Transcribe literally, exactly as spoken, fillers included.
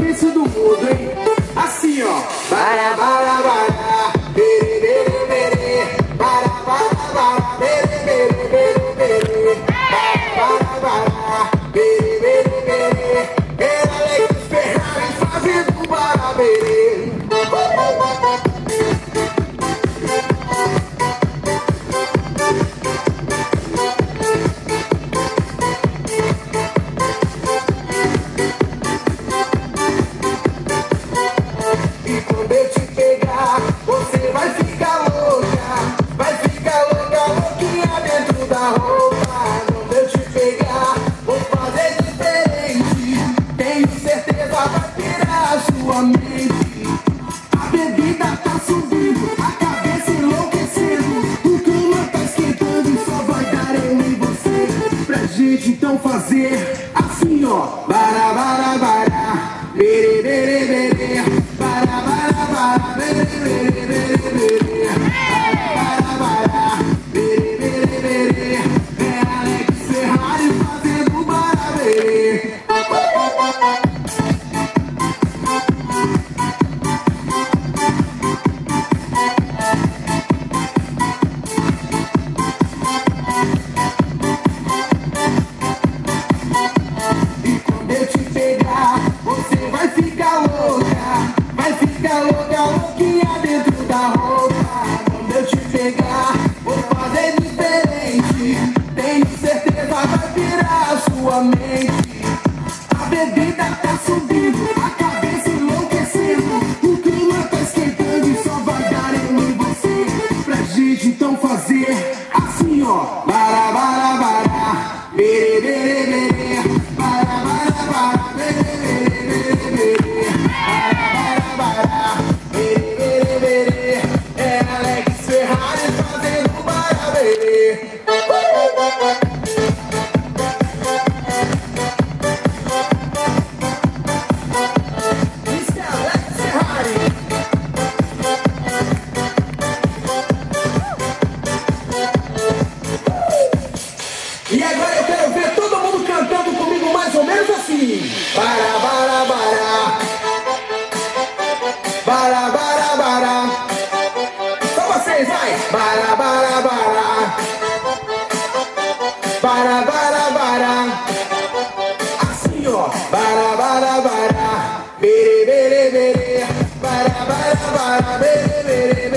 difícil do mundo, hein? Assim, ó. Bara, bara, bara. Bere, bere, bere. Bara, bara, bara. Bere, bere, bere, bere. Bara, bara, bara. Bere, bere, bere. Era Alex Ferrari fazendo bara, bere. Então fazer assim, ó. Bara, bara, bara. Bere, bere, bere. Bara, bara, bara. Bere, bere, bere, bere. Bara, bara, bara. Bere, bere, bere. É Alex Ferrari fazendo bara, bere. A bebida tá subindo, a cabeça enlouquecendo. O clima tá esquentando e só vai dar eu e você. Pra gente então fazer assim, ó. Bara, bara, bara. Bere, bere, bere. Bara, bara, bara. Bere, bere, bere, bere. Bara, bara, bara. Bere, bere, bere. É Alex Ferrari fazendo bara, bere. E agora eu quero ver todo mundo cantando comigo mais ou menos assim. Bara, bara, bara. Bara, bara, bara. Só vocês, vai. Bara, bara, bara. Bara, bara, bara. Assim, ó. Bara, bara, bara. Bere, bere, bere. Bara, bara, bara. Bere, bere, bere.